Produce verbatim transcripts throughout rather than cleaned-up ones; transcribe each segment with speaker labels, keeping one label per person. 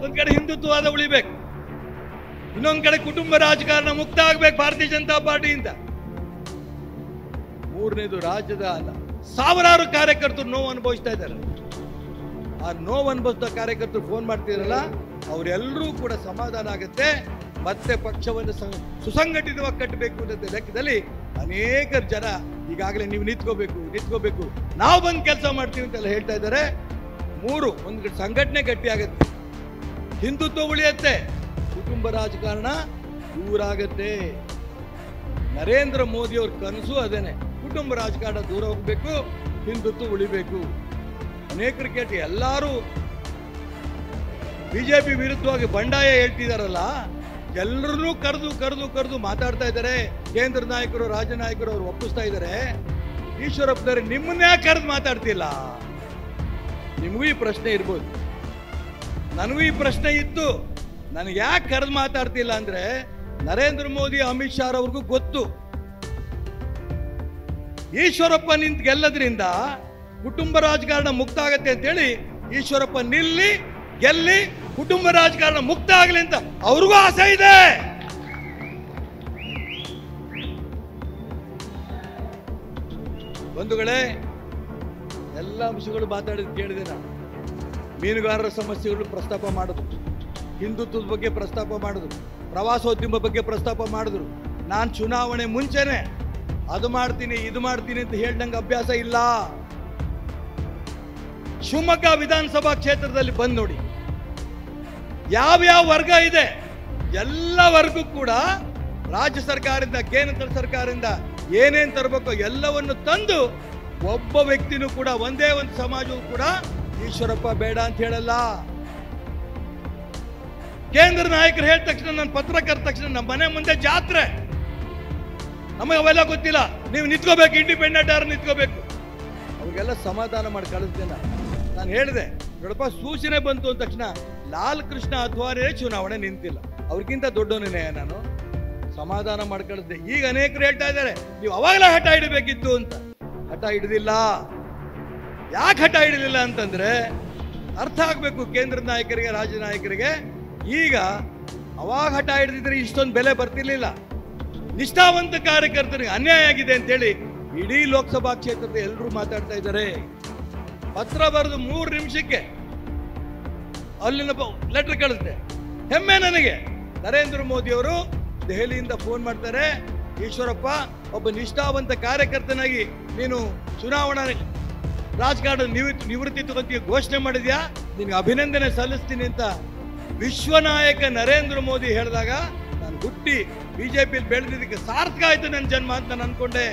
Speaker 1: ಒಂದ್ ಕಡೆ ಹಿಂದುತ್ವವಾದ ಉಳಿಬೇಕು, ಇನ್ನೊಂದ್ ಕಡೆ ಕುಟುಂಬ ರಾಜಕಾರಣ ಮುಕ್ತ ಆಗ್ಬೇಕು ಭಾರತೀಯ ಜನತಾ ಪಾರ್ಟಿಯಿಂದ. ಮೂರನೇದು, ರಾಜ್ಯದ ಸಾವಿರಾರು ಕಾರ್ಯಕರ್ತರು ನೋವು ಅನುಭವಿಸ್ತಾ ಇದ್ದಾರೆ. ಆ ನೋವು ಅನುಭವಿಸಿದ ಕಾರ್ಯಕರ್ತರು ಫೋನ್ ಮಾಡ್ತಿರಲ್ಲ, ಅವರೆಲ್ಲರೂ ಕೂಡ ಸಮಾಧಾನ ಆಗುತ್ತೆ. ಮತ್ತೆ ಪಕ್ಷವನ್ನು ಸುಸಂಘಟಿತವಾಗಿ ಕಟ್ಟಬೇಕು ಅನ್ನೋ ಲೆಕ್ಕದಲ್ಲಿ ಅನೇಕ ಜನ ಈಗಾಗಲೇ ನೀವು ನಿಂತ್ಕೋಬೇಕು ನಿಂತ್ಕೋಬೇಕು ನಾವು ಬಂದು ಕೆಲಸ ಮಾಡ್ತೀವಿ ಅಂತೆಲ್ಲ ಹೇಳ್ತಾ ಇದ್ದಾರೆ. ಮೂರು, ಒಂದು ಸಂಘಟನೆ ಗಟ್ಟಿ ಆಗುತ್ತೆ, ಹಿಂದುತ್ವ ಉಳಿಯುತ್ತೆ, ಕುಟುಂಬ ರಾಜಕಾರಣ ದೂರ ಆಗತ್ತೆ. ನರೇಂದ್ರ ಮೋದಿ ಅವ್ರ ಕನಸು ಅದೇನೆ, ಕುಟುಂಬ ರಾಜಕಾರಣ ದೂರ ಹೋಗ್ಬೇಕು, ಹಿಂದುತ್ವ ಉಳಿಬೇಕು. ಅನೇಕರು ಕೇಳಿ ಎಲ್ಲರೂ ಬಿಜೆಪಿ ವಿರುದ್ಧವಾಗಿ ಬಂಡಾಯ ಹೇಳ್ತಿದಾರಲ್ಲ, ಎಲ್ಲರನ್ನೂ ಕರೆದು ಕರೆದು ಕರೆದು ಮಾತಾಡ್ತಾ ಇದ್ದಾರೆ. ಕೇಂದ್ರ ನಾಯಕರು, ರಾಜ್ಯ ನಾಯಕರು ಅವರು ಒಪ್ಪಿಸ್ತಾ ಇದ್ದಾರೆ. ಈಶ್ವರಪ್ಪನವರು ನಿಮ್ಮನ್ನೇ ಕರೆದು ಮಾತಾಡ್ತಿಲ್ಲ. ನಿಮಗೂ ಈ ಪ್ರಶ್ನೆ ಇರ್ಬೋದು, ನನಗೂ ಈ ಪ್ರಶ್ನೆ ಇತ್ತು, ನನಗೆ ಯಾಕೆ ಕರೆದು ಮಾತಾಡ್ತಿಲ್ಲ ಅಂದ್ರೆ ನರೇಂದ್ರ ಮೋದಿ ಅಮಿತ್ ಶಾ ಅವ್ರಿಗೂ ಗೊತ್ತು, ಈಶ್ವರಪ್ಪ ನಿಂತು ಗೆಲ್ಲದ್ರಿಂದ ಕುಟುಂಬ ರಾಜಕಾರಣ ಮುಕ್ತ ಆಗತ್ತೆ ಅಂತೇಳಿ ಈಶ್ವರಪ್ಪ ನಿಲ್ಲಿ ಗೆಲ್ಲಿ ಕುಟುಂಬ ರಾಜಕಾರಣ ಮುಕ್ತ ಆಗಲಿ ಅಂತ ಅವ್ರಿಗೂ ಆಸೆ ಇದೆ. ಬಂಧುಗಳೇ, ಎಲ್ಲ ಅಂಶಗಳು ಮಾತಾಡಿದ್ ಕೇಳಿದೆ ನಾನು. ಮೀನುಗಾರರ ಸಮಸ್ಯೆಗಳು ಪ್ರಸ್ತಾಪ ಮಾಡಿದ್ರು, ಹಿಂದುತ್ವದ ಬಗ್ಗೆ ಪ್ರಸ್ತಾಪ ಮಾಡಿದ್ರು, ಪ್ರವಾಸೋದ್ಯಮ ಬಗ್ಗೆ ಪ್ರಸ್ತಾಪ ಮಾಡಿದ್ರು. ನಾನು ಚುನಾವಣೆ ಮುಂಚೆನೆ ಅದು ಮಾಡ್ತೀನಿ ಇದು ಮಾಡ್ತೀನಿ ಅಂತ ಹೇಳ್ದಂಗೆ ಅಭ್ಯಾಸ ಇಲ್ಲ. ಶಿವಮೊಗ್ಗ ವಿಧಾನಸಭಾ ಕ್ಷೇತ್ರದಲ್ಲಿ ಬಂದು ನೋಡಿ, ಯಾವ್ಯಾವ ವರ್ಗ ಇದೆ ಎಲ್ಲ ವರ್ಗಕ್ಕೂ ಕೂಡ ರಾಜ್ಯ ಸರ್ಕಾರದಿಂದ ಕೇಂದ್ರ ಸರ್ಕಾರದಿಂದ ಏನೇನ್ ತರಬೇಕು ಎಲ್ಲವನ್ನು ತಂದು, ಒಬ್ಬ ವ್ಯಕ್ತಿನೂ ಕೂಡ ಒಂದೇ ಒಂದು ಸಮಾಜವೂ ಕೂಡ ಈಶ್ವರಪ್ಪ ಬೇಡ ಅಂತ ಹೇಳಲ್ಲ. ಕೇಂದ್ರ ನಾಯಕರು ಹೇಳಿದ ತಕ್ಷಣ, ನನ್ನ ಪತ್ರ ಕರೆದ ತಕ್ಷಣ ನಮ್ಮ ಮನೆ ಮುಂದೆ ಜಾತ್ರೆ, ನಮಗೆ ಅವೆಲ್ಲ ಗೊತ್ತಿಲ್ಲ, ನೀವು ನಿಂತ್ಕೋಬೇಕು, ಇಂಡಿಪೆಂಡೆಂಟ್ ಯಾರು ನಿಂತ್ಕೋಬೇಕು, ಅವ್ರಿಗೆಲ್ಲ ಸಮಾಧಾನ ಮಾಡಿ ಕಳಿಸ್ತೇನೆ. ನಾನು ಹೇಳಿದೆ, ನೋಡಪ್ಪ ಸೂಚನೆ ಬಂತು ಅಂದ ತಕ್ಷಣ ಲಾಲ್ ಕೃಷ್ಣ ಅದ್ವಾರೇ ಚುನಾವಣೆ ನಿಂತಿಲ್ಲ, ಅವ್ರಿಗಿಂತ ದೊಡ್ಡವನೇ ನಾನು, ಸಮಾಧಾನ ಮಾಡಿ ಕಳಿಸಿದೆ. ಈಗ ಅನೇಕರು ಹೇಳ್ತಾ ಇದ್ದಾರೆ ನೀವು ಅವಾಗಲೇ ಹಠ ಹಿಡಬೇಕಿತ್ತು ಅಂತ. ಹಠ ಹಿಡಿದಿಲ್ಲ. ಯಾಕೆ ಹಠ ಹಿಡಿಲಿಲ್ಲ ಅಂತಂದ್ರೆ ಅರ್ಥ ಆಗ್ಬೇಕು ಕೇಂದ್ರ ನಾಯಕರಿಗೆ, ರಾಜ್ಯ ನಾಯಕರಿಗೆ. ಈಗ ಅವಾಗ ಹಠ ಹಿಡಿದಿದ್ರೆ ಇಷ್ಟೊಂದು ಬೆಲೆ ಬರ್ತಿರ್ಲಿಲ್ಲ. ನಿಷ್ಠಾವಂತ ಕಾರ್ಯಕರ್ತರಿಗೆ ಅನ್ಯಾಯ ಆಗಿದೆ ಅಂತೇಳಿ ಇಡೀ ಲೋಕಸಭಾ ಕ್ಷೇತ್ರದ ಎಲ್ಲರೂ ಮಾತಾಡ್ತಾ ಇದ್ದಾರೆ. ಪತ್ರ ಬರೆದು ಮೂರು ನಿಮಿಷಕ್ಕೆ ಅಲ್ಲಿನ ಲೆಟರ್ ಕಳಿಸಿದೆ. ಹೆಮ್ಮೆ ನನಗೆ. ನರೇಂದ್ರ ಮೋದಿ ಅವರು ದೆಹಲಿಯಿಂದ ಫೋನ್ ಮಾಡ್ತಾರೆ, ಈಶ್ವರಪ್ಪ ಒಬ್ಬ ನಿಷ್ಠಾವಂತ ಕಾರ್ಯಕರ್ತನಾಗಿ ನೀನು ಚುನಾವಣಾ ರಾಜಕಾರಣ ನಿವೃತ್ತಿ ನಿವೃತ್ತಿ ತಗೊಂತೀಯ ಘೋಷಣೆ ಮಾಡಿದ್ಯಾ, ನಿನ್ಗೆ ಅಭಿನಂದನೆ ಸಲ್ಲಿಸ್ತೀನಿ ಅಂತ ವಿಶ್ವನಾಯಕ ನರೇಂದ್ರ ಮೋದಿ ಹೇಳಿದಾಗ ನಾನು ಹುಟ್ಟಿ ಬಿಜೆಪಿಯಲ್ಲಿ ಬೆಳೆದಿದ್ದಕ್ಕೆ ಸಾರ್ಥಕ ಆಯ್ತು ನನ್ನ ಜನ್ಮ ಅಂತ ನಾನು ಅನ್ಕೊಂಡೆ.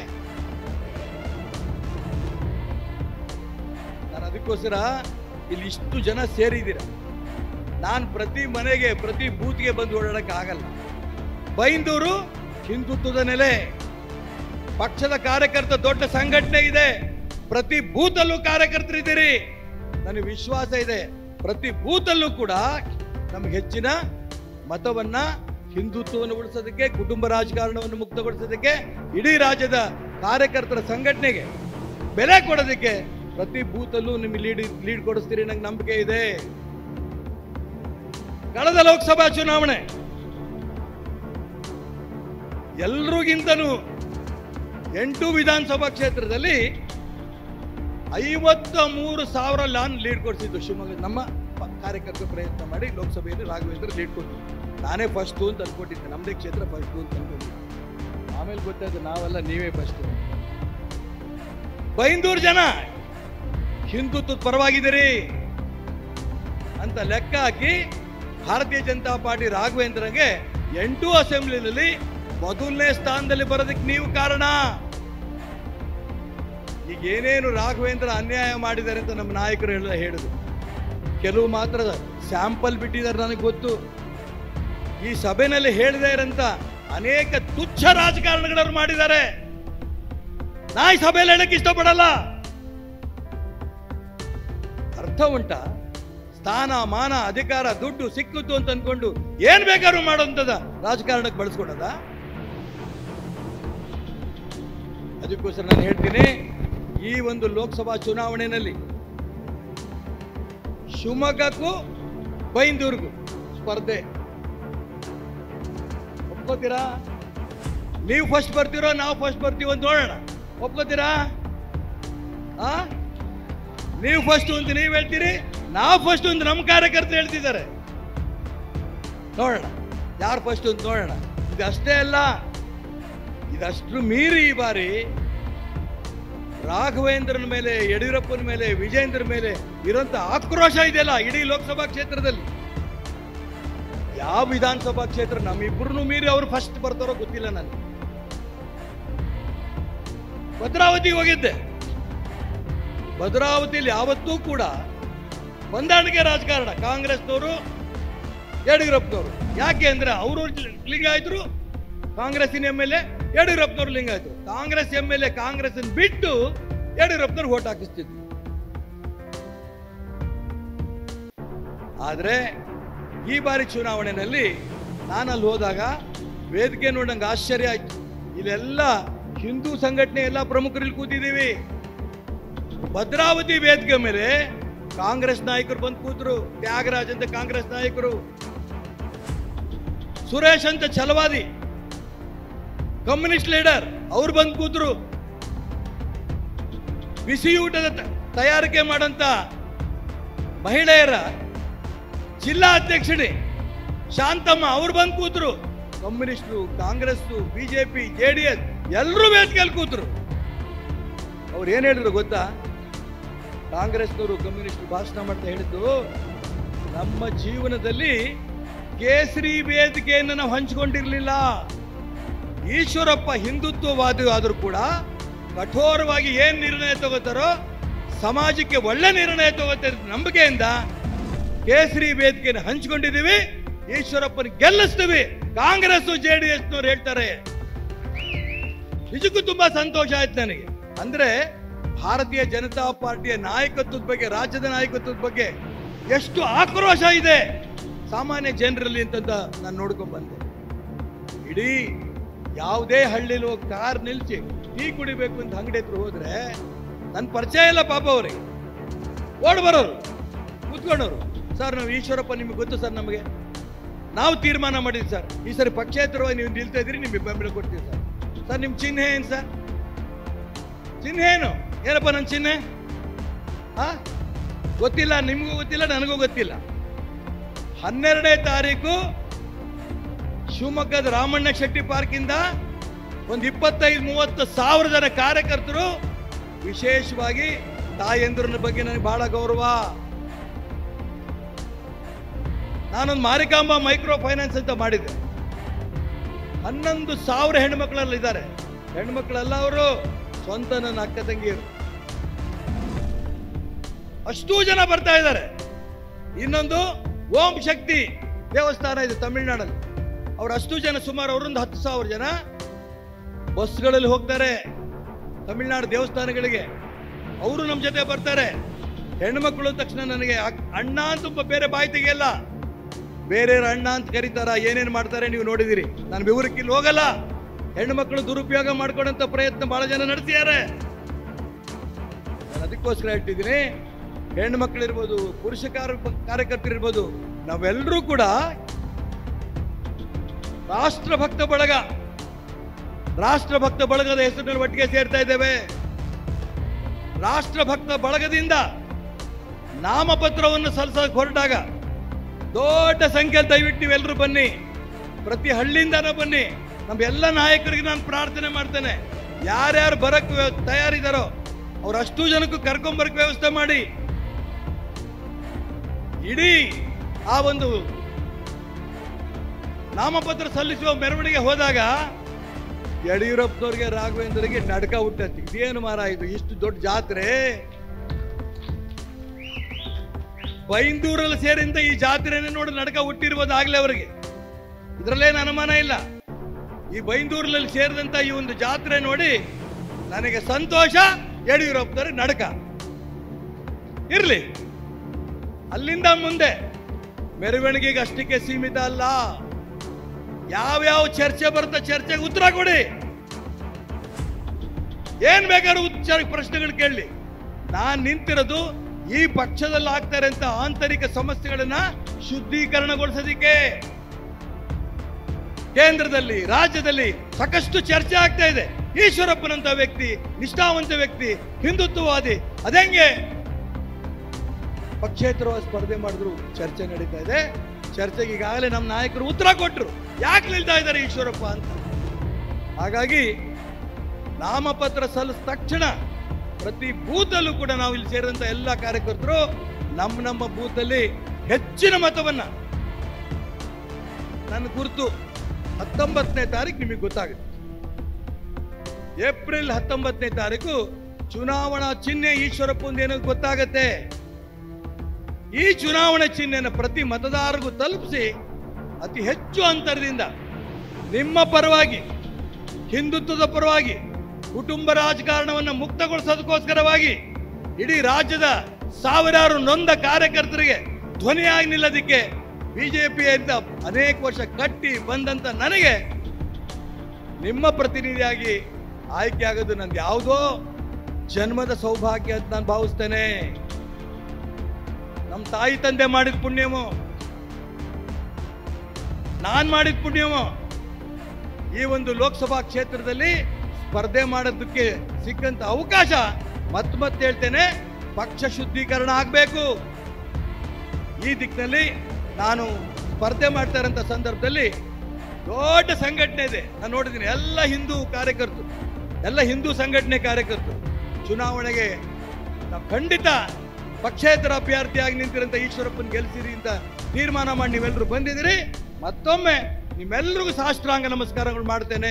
Speaker 1: ನಾನು ಅದಕ್ಕೋಸ್ಕರ ಇಲ್ಲಿ ಇಷ್ಟು ಜನ ಸೇರಿದ್ದೀರ. ನಾನು ಪ್ರತಿ ಮನೆಗೆ ಪ್ರತಿ ಬೂತ್ಗೆ ಬಂದು ಓಡಾಡಕ್ಕೆ ಆಗಲ್ಲ. ಬೈಂದೂರು ಹಿಂದುತ್ವದ ನೆಲೆ, ಪಕ್ಷದ ಕಾರ್ಯಕರ್ತ ದೊಡ್ಡ ಸಂಘಟನೆ ಇದೆ, ಪ್ರತಿ ಬೂತಲ್ಲೂ ಕಾರ್ಯಕರ್ತರಿದ್ದೀರಿ. ನನಗೆ ವಿಶ್ವಾಸ ಇದೆ ಪ್ರತಿ ಬೂತಲ್ಲೂ ಕೂಡ ನಮ್ಗೆ ಹೆಚ್ಚಿನ ಮತವನ್ನ ಹಿಂದುತ್ವವನ್ನು ಉಳಿಸೋದಕ್ಕೆ, ಕುಟುಂಬ ರಾಜಕಾರಣವನ್ನು ಮುಕ್ತಗೊಳಿಸೋದಕ್ಕೆ, ಇಡೀ ರಾಜ್ಯದ ಕಾರ್ಯಕರ್ತರ ಸಂಘಟನೆಗೆ ಬೆಲೆ ಕೊಡೋದಕ್ಕೆ ಪ್ರತಿ ಬೂತಲ್ಲೂ ನಿಮ್ಗೆ ಲೀಡ್ ಲೀಡ್ ಕೊಡಿಸ್ತೀರಿ ನಂಗೆ ನಂಬಿಕೆ ಇದೆ. ಕಳೆದ ಲೋಕಸಭಾ ಚುನಾವಣೆ ಎಲ್ರಿಗಿಂತನೂ ಎಂಟು ವಿಧಾನಸಭಾ ಕ್ಷೇತ್ರದಲ್ಲಿ ಐವತ್ತ ಮೂರು ಸಾವಿರ ಲಾನ್ ಲೀಡ್ ಕೊಡಿಸಿದ್ದು ಶಿವಮೊಗ್ಗ. ನಮ್ಮ ಕಾರ್ಯಕರ್ತರು ಪ್ರಯತ್ನ ಮಾಡಿ ಲೋಕಸಭೆಯಲ್ಲಿ ರಾಘವೇಂದ್ರ ಲೀಡ್ ಕೊಡ್ತೀವಿ. ನಾನೇ ಫಸ್ಟು ಅಂತ ಅನ್ಕೊಂಡಿದ್ದೆ, ನಮ್ಮದೇ ಕ್ಷೇತ್ರ ಫಸ್ಟು ಅಂತ ಅನ್ಕೊಂಡಿದ್ದೆ. ಆಮೇಲೆ ಗೊತ್ತಾಯ್ತು ನಾವೆಲ್ಲ ನೀವೇ ಫಸ್ಟು. ಬೈಂದೂರು ಜನ ಹಿಂದುತ್ವದ ಪರವಾಗಿದ್ದೀರಿ ಅಂತ ಲೆಕ್ಕ ಹಾಕಿ ಭಾರತೀಯ ಜನತಾ ಪಾರ್ಟಿ ರಾಘವೇಂದ್ರಗೆ ಎಂಟು ಅಸೆಂಬ್ಲಿನಲ್ಲಿ ಮೊದಲನೇ ಸ್ಥಾನದಲ್ಲಿ ಬರೋದಕ್ಕೆ ನೀವು ಕಾರಣ. ಈಗ ಏನೇನು ರಾಘವೇಂದ್ರ ಅನ್ಯಾಯ ಮಾಡಿದ್ದಾರೆ ಅಂತ ನಮ್ಮ ನಾಯಕರು ಎಲ್ಲ ಹೇಳಿದ್ರು. ಕೆಲವು ಮಾತ್ರ ಸ್ಯಾಂಪಲ್ ಬಿಟ್ಟಿದ್ದಾರೆ, ನನಗೆ ಗೊತ್ತು. ಈ ಸಭೆಯಲ್ಲಿ ಹೇಳಿದೆ ಇರಂತ ಅನೇಕ ತುಚ್ಛ ರಾಜಕಾರಣಗಳವರು ಮಾಡಿದ್ದಾರೆ. ನಾ ಈ ಸಭೆಯಲ್ಲಿ ಹೇಳಕ್ಕೆ ಇಷ್ಟಪಡಲ್ಲ. ಅರ್ಥ ಉಂಟಾ? ಸ್ಥಾನ ಮಾನ ಅಧಿಕಾರ ದುಡ್ಡು ಸಿಕ್ಕುತ್ತು ಅಂತ ಅನ್ಕೊಂಡು ಏನ್ ಬೇಕಾದ್ರೂ ಮಾಡೋಂಥದ ರಾಜಕಾರಣಕ್ಕೆ ಬಳಸ್ಕೊಡದ. ಅದಕ್ಕೋಸ್ಕರ ನಾನು ಹೇಳ್ತೀನಿ, ಈ ಒಂದು ಲೋಕಸಭಾ ಚುನಾವಣೆಯಲ್ಲಿ ಶಿವಮೊಗ್ಗಕ್ಕೂ ಬೈಂದೂರ್ಗು ಸ್ಪರ್ಧೆ. ಒಪ್ಕೋತೀರಾ? ನೀವು ಫಸ್ಟ್ ಬರ್ತೀರೋ ನಾವು ಫಸ್ಟ್ ಬರ್ತೀವೋ ಅಂತ ನೋಡೋಣ. ಒಪ್ಕೋತೀರಾ? ಆ ನೀವು ಫಸ್ಟ್ ಅಂತ ನೀವು ಹೇಳ್ತೀರಿ, ನಾವು ಫಸ್ಟ್ ಅಂತ ನಮ್ಮ ಕಾರ್ಯಕರ್ತರು ಹೇಳ್ತಿದ್ದಾರೆ. ನೋಡೋಣ ಯಾರು ಫಸ್ಟ್ ಅಂತ ನೋಡೋಣ. ಇದಷ್ಟೇ ಅಲ್ಲ, ಇದಷ್ಟು ಮೀರಿ ಈ ಬಾರಿ ರಾಘವೇಂದ್ರನ ಮೇಲೆ, ಯಡಿಯೂರಪ್ಪನ ಮೇಲೆ, ವಿಜೇಂದ್ರ ಮೇಲೆ ಇರೋಂಥ ಆಕ್ರೋಶ ಇದೆಯಲ್ಲ ಇಡೀ ಲೋಕಸಭಾ ಕ್ಷೇತ್ರದಲ್ಲಿ. ಯಾವ ವಿಧಾನಸಭಾ ಕ್ಷೇತ್ರ ನಮ್ಮಿಬ್ಬರನ್ನು ಮೀರಿ ಅವರು ಫಸ್ಟ್ ಬರ್ತಾರೋ ಗೊತ್ತಿಲ್ಲ. ನನಗೆ ಭದ್ರಾವತಿಗೆ ಹೋಗಿದ್ದೆ. ಭದ್ರಾವತಿಯಲ್ಲಿ ಯಾವತ್ತೂ ಕೂಡ ಹೊಂದಾಣಿಕೆ ರಾಜಕಾರಣ, ಕಾಂಗ್ರೆಸ್ನವರು ಯಡಿಯೂರಪ್ಪನವರು. ಯಾಕೆ ಅಂದ್ರೆ ಅವರು ಲಿಂಗಾಯತರು, ಕಾಂಗ್ರೆಸ್ಸಿನ ಎಂ ಎಲ್ ಎ, ಯಡಿಯೂರಪ್ಪನವರು ಲಿಂಗಾಯತರು. Congress M L A Congress ಬಿಟ್ಟು ಯಡಿಯೂರಪ್ಪನವ್ರು ಓಟ್ ಹಾಕಿಸ್ತಿದ್ರು. ಆದ್ರೆ ಈ ಬಾರಿ ಚುನಾವಣೆಯಲ್ಲಿ ನಾನಲ್ಲಿ ಹೋದಾಗ ವೇದಿಕೆ ನೋಡಂಗೆ ಆಶ್ಚರ್ಯ ಆಯ್ತು. ಇಲ್ಲೆಲ್ಲ ಹಿಂದೂ ಸಂಘಟನೆ ಎಲ್ಲ ಪ್ರಮುಖರಲ್ಲಿ ಕೂತಿದ್ದೀವಿ. ಭದ್ರಾವತಿ ವೇದಿಕೆ ಮೇಲೆ ಕಾಂಗ್ರೆಸ್ ನಾಯಕರು ಬಂದು ಕೂತರು. ತ್ಯಾಗರಾಜ್ ಅಂತ ಕಾಂಗ್ರೆಸ್ ನಾಯಕರು, ಸುರೇಶ್ ಅಂತ ಛಲವಾದಿ ಕಮ್ಯುನಿಸ್ಟ್ ಲೀಡರ್ ಅವ್ರು ಬಂದು ಕೂತರು. ಬಿಸಿಯೂಟದ ತಯಾರಿಕೆ ಮಾಡಂತ ಮಹಿಳೆಯರ ಜಿಲ್ಲಾ ಅಧ್ಯಕ್ಷಣೆ ಶಾಂತಮ್ಮ ಅವ್ರು ಬಂದು ಕೂತರು. ಕಮ್ಯುನಿಸ್ಟರು, Congress, BJP, J D S ಎಲ್ಲರೂ ವೇದಿಕೆಯಲ್ಲಿ ಕೂತರು. ಅವ್ರು ಏನ್ ಹೇಳಿದ್ರು ಗೊತ್ತಾ? ಕಾಂಗ್ರೆಸ್ನವರು ಕಮ್ಯುನಿಸ್ಟ್ ಭಾಷಣ ಮಾಡ್ತಾ ಹೇಳಿದ್ದು, ನಮ್ಮ ಜೀವನದಲ್ಲಿ ಕೇಸರಿ ವೇದಿಕೆಯನ್ನು ನಾವು ಹಂಚಿಕೊಂಡಿರ್ಲಿಲ್ಲ. ಈಶ್ವರಪ್ಪ ಹಿಂದುತ್ವವಾದಿ ಆದರೂ ಕೂಡ ಕಠೋರವಾಗಿ ಏನ್ ನಿರ್ಣಯ ತಗೋತಾರೋ ಸಮಾಜಕ್ಕೆ ಒಳ್ಳೆ ನಿರ್ಣಯ ತಗೋತಾರೆ ನಂಬಿಕೆಯಿಂದ ಕೇಸರಿ ವೇದಿಕೆಯನ್ನು ಹಂಚಿಕೊಂಡಿದ್ದೀವಿ. ಈಶ್ವರಪ್ಪನ ಗೆಲ್ಲಿಸ್ತೀವಿ. ಕಾಂಗ್ರೆಸ್ ಜೆ ಡಿ ಎಸ್ ನವರು ಹೇಳ್ತಾರೆ. ನಿಜಕ್ಕೂ ತುಂಬಾ ಸಂತೋಷ ಆಯ್ತು ನನಗೆ. ಅಂದ್ರೆ ಭಾರತೀಯ ಜನತಾ ಪಾರ್ಟಿಯ ನಾಯಕತ್ವದ ಬಗ್ಗೆ, ರಾಜ್ಯದ ನಾಯಕತ್ವದ ಬಗ್ಗೆ ಎಷ್ಟು ಆಕ್ರೋಶ ಇದೆ ಸಾಮಾನ್ಯ ಜನರಲ್ಲಿ ಅಂತ ನಾನು ನೋಡ್ಕೊಂಡ್ ಬಂದೆ. ಇಡೀ ಯಾವುದೇ ಹಳ್ಳಿಲಿ ಹೋಗಿ ಕಾರ್ ನಿಲ್ಸಿ ಟೀ ಕುಡಿಬೇಕು ಅಂತ ಅಂಗಡಿ ಹತ್ರ ಹೋದ್ರೆ ನನ್ನ ಪರಿಚಯ ಇಲ್ಲ ಪಾಪ ಅವ್ರಿಗೆ. ಓಡ್ ಬರೋರು, ಕೂತ್ಕೊಂಡವ್ರು, ಸರ್ ನಾವು ಈಶ್ವರಪ್ಪ ನಿಮ್ಗೆ ಗೊತ್ತು ಸರ್, ನಮಗೆ ನಾವು ತೀರ್ಮಾನ ಮಾಡಿದ್ವಿ ಸರ್, ಈ ಸರಿ ಪಕ್ಷೇತರವಾಗಿ ನೀವು ನಿಲ್ತಾ ಇದ್ರಿ, ನಿಮ್ಗೆ ಬೆಂಬಲ ಕೊಡ್ತೀವಿ ಸರ್. ಸರ್ ನಿಮ್ ಚಿಹ್ನೆ ಏನ್ ಸರ್? ಚಿಹ್ನೆ ಏನು? ಏನಪ್ಪ ನನ್ನ ಚಿಹ್ನೆ? ಹಾ ಗೊತ್ತಿಲ್ಲ, ನಿಮಗೂ ಗೊತ್ತಿಲ್ಲ, ನನಗೂ ಗೊತ್ತಿಲ್ಲ. ಹನ್ನೆರಡನೇ ತಾರೀಕು ಶಿವಮೊಗ್ಗದ ರಾಮಣ್ಣ ಶೆಟ್ಟಿ ಪಾರ್ಕ್ ಇಂದ ಒಂದು ಇಪ್ಪತ್ತೈದು ಮೂವತ್ತು ಸಾವಿರ ಜನ ಕಾರ್ಯಕರ್ತರು, ವಿಶೇಷವಾಗಿ ತಾಯಂದ್ರನ ಬಗ್ಗೆ ನನಗೆ ಬಹಳ ಗೌರವ. ನಾನೊಂದು ಮಾರಿಕಾಂಬಾ ಮೈಕ್ರೋ ಫೈನಾನ್ಸ್ ಅಂತ ಮಾಡಿದ್ದೆ. ಹನ್ನೊಂದು ಸಾವಿರ ಹೆಣ್ಮಕ್ಳೆಲ್ಲ ಇದ್ದಾರೆ. ಹೆಣ್ಮಕ್ಳೆಲ್ಲ ಅವರು ಸ್ವಂತ ನನ್ನ ಅಕ್ಕ ತಂಗಿಯರು. ಅಷ್ಟೂ ಜನ ಬರ್ತಾ ಇದ್ದಾರೆ. ಇನ್ನೊಂದು ಓಂ ಶಕ್ತಿ ದೇವಸ್ಥಾನ ಇದೆ ತಮಿಳುನಾಡಲ್ಲಿ. ಅವ್ರು ಅಷ್ಟು ಜನ, ಸುಮಾರು ಅವರೊಂದು ಹತ್ತು ಸಾವಿರ ಜನ ಬಸ್ಗಳಲ್ಲಿ ಹೋಗ್ತಾರೆ ತಮಿಳುನಾಡು ದೇವಸ್ಥಾನಗಳಿಗೆ. ಅವರು ನಮ್ಮ ಜೊತೆ ಬರ್ತಾರೆ. ಹೆಣ್ಮಕ್ಳು ತಕ್ಷಣ ನನಗೆ ಅಣ್ಣ ಅಂತ ಬೇರೆ ಬಾಯಿ ತೆಗೆಯಲ್ಲ, ಬೇರೆ ಅಣ್ಣ ಅಂತ ಕರೀತಾರ, ಏನೇನು ಮಾಡ್ತಾರೆ ನೀವು ನೋಡಿದಿರಿ. ನಾನು ವಿವರಕ್ಕೆ ಇಲ್ಲಿ ಹೋಗಲ್ಲ. ಹೆಣ್ಣು ದುರುಪಯೋಗ ಮಾಡ್ಕೊಂಡಂತ ಪ್ರಯತ್ನ ಬಹಳ ಜನ ನಡೆಸಿದ್ದಾರೆ. ನಾನು ಅದಕ್ಕೋಸ್ಕರ ಹೇಳ್ತಿದ್ದೀನಿ, ಹೆಣ್ಣು ಮಕ್ಕಳಿರ್ಬೋದು, ಪುರುಷ ಕಾರ್ಯಕರ್ತರಿರ್ಬೋದು, ನಾವೆಲ್ಲರೂ ಕೂಡ ರಾಷ್ಟ್ರಭಕ್ತ ಬಳಗ, ರಾಷ್ಟ್ರಭಕ್ತ ಬಳಗದ ಹೆಸರಿನಲ್ಲಿ ಒಟ್ಟಿಗೆ ಸೇರ್ತಾ ಇದ್ದೇವೆ. ರಾಷ್ಟ್ರಭಕ್ತ ಬಳಗದಿಂದ ನಾಮಪತ್ರವನ್ನು ಸಲ್ಲಿಸಕ್ಕೆ ಹೊರಟಾಗ ದೊಡ್ಡ ಸಂಖ್ಯೆಯಲ್ಲಿ ದಯವಿಟ್ಟು ನೀವೆಲ್ಲರೂ ಬನ್ನಿ, ಪ್ರತಿ ಹಳ್ಳಿಯಿಂದನೂ ಬನ್ನಿ. ನಮ್ಮ ಎಲ್ಲ ನಾಯಕರಿಗೆ ನಾನು ಪ್ರಾರ್ಥನೆ ಮಾಡ್ತೇನೆ, ಯಾರ್ಯಾರು ಬರಕ್ ತಯಾರಿದ್ದಾರೋ ಅವರಷ್ಟು ಜನಕ್ಕೂ ಕರ್ಕೊಂಬರಕ್ ವ್ಯವಸ್ಥೆ ಮಾಡಿ. ಇಡೀ ಆ ಒಂದು ನಾಮಪತ್ರ ಸಲ್ಲಿಸುವ ಮೆರವಣಿಗೆ ಹೋದಾಗ ಯಡಿಯೂರಪ್ಪನವ್ರಿಗೆ, ರಾಘವೇಂದ್ರರಿಗೆ ನಡ್ಕ ಹುಟ್ಟತಿ. ಇದೇನು ಮಾರ ಇದು, ಇಷ್ಟು ದೊಡ್ಡ ಜಾತ್ರೆ ಬೈಂದೂರಲ್ಲಿ ಸೇರಿಂದ ಈ ಜಾತ್ರೆನೇ ನೋಡಿ ನಡ್ಕ ಹುಟ್ಟಿರ್ಬೋದು ಆಗ್ಲೇ ಅವರಿಗೆ, ಇದರಲ್ಲೇನು ಅನುಮಾನ ಇಲ್ಲ. ಈ ಬೈಂದೂರಲ್ಲಿ ಸೇರಿದಂತ ಈ ಒಂದು ಜಾತ್ರೆ ನೋಡಿ ನನಗೆ ಸಂತೋಷ. ಯಡಿಯೂರಪ್ಪನವ್ರಿಗೆ ನಡ್ಕ ಇರ್ಲಿ. ಅಲ್ಲಿಂದ ಮುಂದೆ ಮೆರವಣಿಗೆಗೆ ಅಷ್ಟಕ್ಕೆ ಸೀಮಿತ ಅಲ್ಲ. ಯಾವ್ಯಾವ ಚರ್ಚೆ ಬರುತ್ತೆ ಚರ್ಚೆಗೆ ಉತ್ತರ ಕೊಡಿ. ಏನ್ ಬೇಕಾದ್ರೂ ಉತ್ತರ ಪ್ರಶ್ನೆಗಳು ಕೇಳಲಿ. ನಾನ್ ನಿಂತಿರೋದು ಈ ಪಕ್ಷದಲ್ಲಿ ಆಗ್ತಾರೆ ಅಂತ ಆಂತರಿಕ ಸಮಸ್ಯೆಗಳನ್ನ ಶುದ್ಧೀಕರಣಗೊಳಿಸೋದಿಕ್ಕೆ ಕೇಂದ್ರದಲ್ಲಿ ರಾಜ್ಯದಲ್ಲಿ ಸಾಕಷ್ಟು ಚರ್ಚೆ ಆಗ್ತಾ ಇದೆ. ಈಶ್ವರಪ್ಪನಂತ ವ್ಯಕ್ತಿ, ನಿಷ್ಠಾವಂತ ವ್ಯಕ್ತಿ, ಹಿಂದುತ್ವವಾದಿ, ಅದಂಗೆ ಪಕ್ಷೇತರವಾಗಿ ಸ್ಪರ್ಧೆ ಮಾಡಿದ್ರು ಚರ್ಚೆ ನಡೀತಾ ಇದೆ. ಚರ್ಚೆಗೆ ಈಗಾಗಲೇ ನಮ್ಮ ನಾಯಕರು ಉತ್ತರ ಕೊಟ್ಟರು, ಯಾಕೆ ನಿಲ್ತಾ ಇದ್ದಾರೆ ಈಶ್ವರಪ್ಪ ಅಂತ. ಹಾಗಾಗಿ ನಾಮಪತ್ರ ಸಲ್ಲಿಸಿದ ತಕ್ಷಣ ಪ್ರತಿ ಬೂತಲ್ಲೂ ಕೂಡ ನಾವು ಇಲ್ಲಿ ಸೇರಿದಂತ ಎಲ್ಲ ಕಾರ್ಯಕರ್ತರು ನಮ್ಮ ನಮ್ಮ ಬೂತಲ್ಲಿ ಹೆಚ್ಚಿನ ಮತವನ್ನ, ನನ್ನ ಗುರುತು ಹತ್ತೊಂಬತ್ತನೇ ತಾರೀಕು ನಿಮಗೆ ಗೊತ್ತಾಗುತ್ತೆ. ಏಪ್ರಿಲ್ ಹತ್ತೊಂಬತ್ತನೇ ತಾರೀಕು ಚುನಾವಣಾ ಚಿಹ್ನೆ ಈಶ್ವರಪ್ಪಂದು ಏನೋ ಗೊತ್ತಾಗತ್ತೆ. ಈ ಚುನಾವಣಾ ಚಿಹ್ನೆಯನ್ನು ಪ್ರತಿ ಮತದಾರರಿಗೂ ತಲುಪಿಸಿ ಅತಿ ಹೆಚ್ಚು ಅಂತರದಿಂದ ನಿಮ್ಮ ಪರವಾಗಿ, ಹಿಂದುತ್ವದ ಪರವಾಗಿ, ಕುಟುಂಬ ರಾಜಕಾರಣವನ್ನು ಮುಕ್ತಗೊಳಿಸೋದಕ್ಕೋಸ್ಕರವಾಗಿ ಇಡೀ ರಾಜ್ಯದ ಸಾವಿರಾರು ನೊಂದ ಕಾರ್ಯಕರ್ತರಿಗೆ ಧ್ವನಿಯಾಗಿ ನಿಲ್ಲೋದಿಕ್ಕೆ ಬಿಜೆಪಿಯಿಂದ ಅನೇಕ ವರ್ಷ ಕಟ್ಟಿ ಬಂದಂತ ನನಗೆ ನಿಮ್ಮ ಪ್ರತಿನಿಧಿಯಾಗಿ ಆಯ್ಕೆ ಆಗೋದು ನನ್ಗೆ ಯಾವುದೋ ಜನ್ಮದ ಸೌಭಾಗ್ಯ ಅಂತ ನಾನು ಭಾವಿಸ್ತೇನೆ. ನಮ್ಮ ತಾಯಿ ತಂದೆ ಮಾಡಿದ ಪುಣ್ಯವೋ, ನಾನ್ ಮಾಡಿದ ಪುಣ್ಯವೋ, ಈ ಒಂದು ಲೋಕಸಭಾ ಕ್ಷೇತ್ರದಲ್ಲಿ ಸ್ಪರ್ಧೆ ಮಾಡೋದಕ್ಕೆ ಸಿಕ್ಕಂತ ಅವಕಾಶ ಮತ್ ಮತ್ತೆ ಹೇಳ್ತೇನೆ, ಪಕ್ಷ ಶುದ್ಧೀಕರಣ ಆಗಬೇಕು. ಈ ದಿಕ್ಕಿನಲ್ಲಿ ನಾನು ಸ್ಪರ್ಧೆ ಮಾಡ್ತಾ ಇರೋಂಥ ಸಂದರ್ಭದಲ್ಲಿ ದೊಡ್ಡ ಸಂಘಟನೆ ಇದೆ, ನಾನು ನೋಡಿದ್ದೀನಿ. ಎಲ್ಲ ಹಿಂದೂ ಕಾರ್ಯಕರ್ತರು, ಎಲ್ಲ ಹಿಂದೂ ಸಂಘಟನೆ ಕಾರ್ಯಕರ್ತರು ಚುನಾವಣೆಗೆ ನಾವು ಖಂಡಿತ ಪಕ್ಷೇತರ ಅಭ್ಯರ್ಥಿಯಾಗಿ ನಿಂತಿರಂತ ಈಶ್ವರಪ್ಪನ ಗೆಲ್ಸಿರಿ ಅಂತ ತೀರ್ಮಾನ ಮಾಡಿ ನೀವೆಲ್ಲರೂ ಬಂದಿದ್ದೀರಿ. ಮತ್ತೊಮ್ಮೆ ನಿಮ್ಮೆಲ್ಲರಿಗೂ ಸಾಷ್ಟಾಂಗ ನಮಸ್ಕಾರಗಳು ಮಾಡ್ತೇನೆ.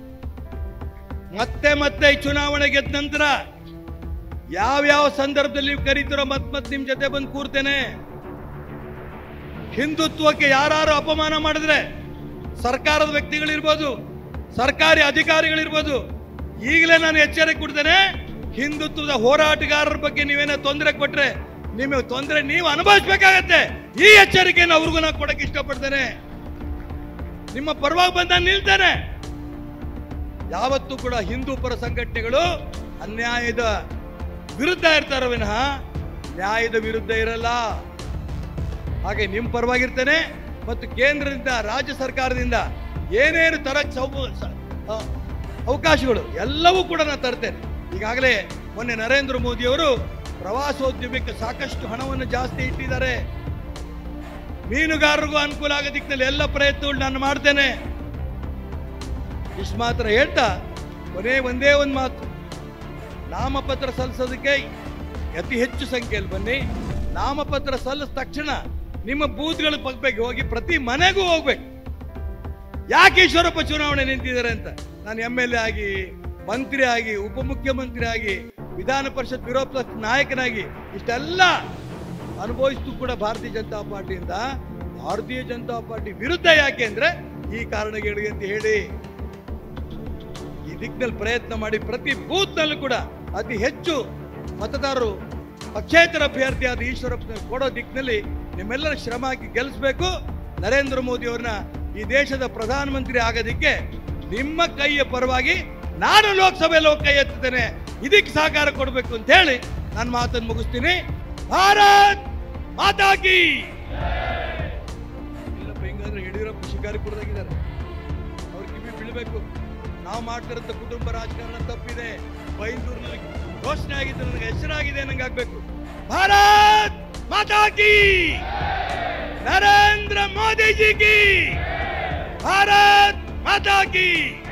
Speaker 1: ಮತ್ತೆ ಮತ್ತೆ ಈ ಚುನಾವಣೆ ಗೆದ್ದ ನಂತರ ಯಾವ್ಯಾವ ಸಂದರ್ಭದಲ್ಲಿ ನೀವು ಕರೀತಿರೋ ಮತ್ ಮತ್ತೆ ನಿಮ್ ಜೊತೆ ಬಂದು ಕೂರ್ತೇನೆ. ಹಿಂದುತ್ವಕ್ಕೆ ಯಾರು ಅಪಮಾನ ಮಾಡಿದ್ರೆ ಸರ್ಕಾರದ ವ್ಯಕ್ತಿಗಳಿರ್ಬೋದು, ಸರ್ಕಾರಿ ಅಧಿಕಾರಿಗಳಿರ್ಬೋದು, ಈಗಲೇ ನಾನು ಎಚ್ಚರಿಕೆ ಕೊಡ್ತೇನೆ. ಹಿಂದುತ್ವದ ಹೋರಾಟಗಾರರ ಬಗ್ಗೆ ನೀವೇನೋ ತೊಂದರೆ ಕೊಟ್ರೆ ನಿಮಗೆ ತೊಂದರೆ ನೀವು ಅನುಭವಿಸಬೇಕಾಗತ್ತೆ. ಈ ಎಚ್ಚರಿಕೆಯನ್ನು ಅವ್ರಿಗೂ ನಾನು ಕೊಡಕ್ಕೆ ಇಷ್ಟಪಡ್ತೇನೆ. ನಿಮ್ಮ ಪರವಾಗಿ ಬಂದ ನಿಲ್ತೇನೆ. ಯಾವತ್ತೂ ಕೂಡ ಹಿಂದೂ ಪರ ಸಂಘಟನೆಗಳು ಅನ್ಯಾಯದ ವಿರುದ್ಧ ಇರ್ತಾರ ವಿನಃ ನ್ಯಾಯದ ವಿರುದ್ಧ ಇರಲ್ಲ. ಹಾಗೆ ನಿಮ್ಮ ಪರವಾಗಿರ್ತೇನೆ. ಮತ್ತು ಕೇಂದ್ರದಿಂದ, ರಾಜ್ಯ ಸರ್ಕಾರದಿಂದ ಏನೇನು ತರಕ್ಕೆ ಅವಕಾಶಗಳು ಎಲ್ಲವೂ ಕೂಡ ನಾನು ತರ್ತೇನೆ. ಈಗಾಗಲೇ ಮೊನ್ನೆ ನರೇಂದ್ರ ಮೋದಿ ಅವರು ಪ್ರವಾಸೋದ್ಯಮಕ್ಕೆ ಸಾಕಷ್ಟು ಹಣವನ್ನು ಜಾಸ್ತಿ ಇಟ್ಟಿದ್ದಾರೆ. ಮೀನುಗಾರರಿಗೂ ಅನುಕೂಲ ಆಗೋ ದಿಕ್ಕಿನಲ್ಲಿ ಎಲ್ಲ ಪ್ರಯತ್ನಗಳು ನಾನು ಮಾಡ್ತೇನೆ. ಇಷ್ಟು ಮಾತ್ರ ಹೇಳ್ತಾ ಕೊನೆ ಒಂದೇ ಒಂದು ಮಾತು, ನಾಮಪತ್ರ ಸಲ್ಲಿಸೋದಕ್ಕೆ ಅತಿ ಹೆಚ್ಚು ಸಂಖ್ಯೆಯಲ್ಲಿ ಬನ್ನಿ. ನಾಮಪತ್ರ ಸಲ್ಲಿಸಿದ ತಕ್ಷಣ ನಿಮ್ಮ ಬೂತ್ಗಳ ಪಕ್ಕಕ್ಕೆ ಹೋಗಿ ಪ್ರತಿ ಮನೆಗೂ ಹೋಗ್ಬೇಕು. ಯಾಕೆ ಈಶ್ವರಪ್ಪ ಚುನಾವಣೆ ನಿಂತಿದ್ದಾರೆ ಅಂತ. ನಾನು ಎಂ ಎಲ್ ಎ ಆಗಿ, ಮಂತ್ರಿ ಆಗಿ, ಉಪಮುಖ್ಯಮಂತ್ರಿ ಆಗಿ, ವಿಧಾನ ಪರಿಷತ್ ವಿರೋಧ ಪಕ್ಷ ನಾಯಕನಾಗಿ ಇಷ್ಟೆಲ್ಲ ಅನುಭವಿಸಿದ್ದು ಕೂಡ ಭಾರತೀಯ ಜನತಾ ಪಾರ್ಟಿಯಿಂದ ಭಾರತೀಯ ಜನತಾ ಪಾರ್ಟಿ ವಿರುದ್ಧ ಯಾಕೆ ಅಂದ್ರೆ ಈ ಕಾರಣಗಳಿಗೆ ಅಂತ ಹೇಳಿ ಈ ದಿಕ್ಕಿನಲ್ಲಿ ಪ್ರಯತ್ನ ಮಾಡಿ ಪ್ರತಿ ಬೂತ್ ನಲ್ಲೂ ಕೂಡ ಅತಿ ಹೆಚ್ಚು ಮತದಾರರು ಪಕ್ಷೇತರ ಅಭ್ಯರ್ಥಿಯಾದ ಈಶ್ವರಪ್ಪ ಕೊಡೋ ದಿಕ್ಕಿನಲ್ಲಿ ನಿಮ್ಮೆಲ್ಲರ ಶ್ರಮ ಹಾಕಿ ಗೆಲ್ಲಿಸಬೇಕು. ನರೇಂದ್ರ ಮೋದಿ ಅವ್ರನ್ನ ಈ ದೇಶದ ಪ್ರಧಾನಮಂತ್ರಿ ಆಗೋದಿಕ್ಕೆ ನಿಮ್ಮ ಕೈಯ ಪರವಾಗಿ ನಾನು ಲೋಕಸಭೆಯಲ್ಲಿ ಹೋಗಿ ಕೈ ಎತ್ತುತ್ತೇನೆ. ಇದಕ್ಕೆ ಸಹಕಾರ ಕೊಡಬೇಕು ಅಂತ ಹೇಳಿ ನಾನು ಮಾತನ್ನು ಮುಗಿಸ್ತೀನಿ. ಭಾರತ್ ಮಾತಾ ಕೀ. ಇಲ್ಲಪ್ಪ ಹಿಂಗಂದ್ರೆ ಯಡಿಯೂರಪ್ಪ ಶಿಕಾರಿಪುರದಾಗಿದ್ದಾರೆ, ಅವ್ರ ಕಿವಿ ಬೀಳ್ಬೇಕು. ನಾವು ಮಾಡ್ತಿರೋಂಥ ಕುಟುಂಬ ರಾಜಕಾರಣ ತಪ್ಪಿದೆ. ಬೈಂದೂರಿನಲ್ಲಿ ಘೋಷಣೆ ಆಗಿದ್ದು ನನಗೆ ಹೆಸರಾಗಿದೆ ನಂಗೆ ಆಗ್ಬೇಕು. ಭಾರತ್ ಮಾತಾ ಕೀ, ನರೇಂದ್ರ ಮೋದಿ ಜಿ ಕಿ, ಭಾರತ್ ಮಾತಾ ಕೀ.